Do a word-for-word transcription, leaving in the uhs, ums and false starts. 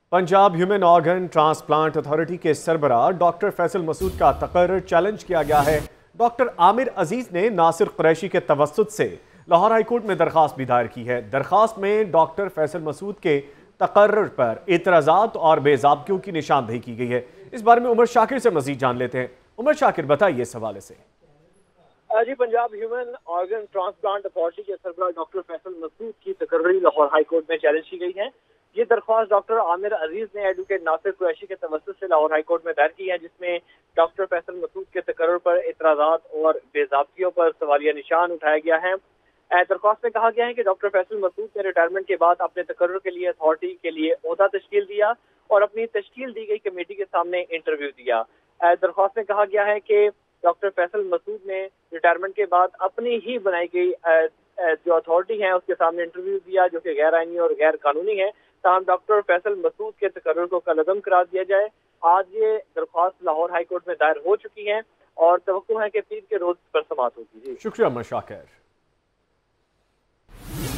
Punjab human organ transplant authority के सरबराह doctor Faisal Masood का तकर्रर चैलेंज किया गया है। डॉक्टर आमिर अजीज ने नासिर कुरैशी के तवस्सुत से लाहौर हाईकोर्ट में दरख्वास्त भी दायर की है। दरख्वास्त में डॉक्टर फैसल मसूद के तकर्रर पर एतराज़ात और बेज़ाब्तियों की निशानदेही की गई है। इस बारे में उमर शाकिर से मजीद जान लेते हैं। उमर शाकिर, बताइए इस हवाले से। जी, Punjab human organ transplant authority के सरबराह डॉक्टर फैसल मसूद की तकर्री लाहौर हाई कोर्ट में चैलेंज की गई है। ये दरख्वास्त डॉक्टर आमिर अजीज ने एडवोकेट नासिर कुरैशी के तवस्सुत से लाहौर हाई कोर्ट में दायर की है, जिसमें डॉक्टर फैसल मसूद के तकर्रुर पर एतराज़ात और बेज़ाब्तियों पर सवालिया निशान उठाया गया है। दरख्वास्त में कहा गया है कि डॉक्टर फैसल मसूद ने रिटायरमेंट के बाद अपने तकर्रुर के लिए अथॉरिटी के लिए ओहदा तश्कील दिया और अपनी तश्कील दी गई कमेटी के सामने इंटरव्यू दिया। दरख्वास्त में कहा गया है कि डॉक्टर फैसल मसूद ने रिटायरमेंट के बाद अपनी ही बनाई गई जो अथॉरिटी है उसके सामने इंटरव्यू दिया, जो कि गैर आईनी और गैर कानूनी है। ताहम डॉक्टर फैसल मसूद के तकर्रुर को कलअदम करार दिया जाए। आज ये दरख्वास्त लाहौर हाई कोर्ट में दायर हो चुकी है और तवक्को है कि पीर के रोज पर समाअत होगी। शुक्रिया उमर शाकिर।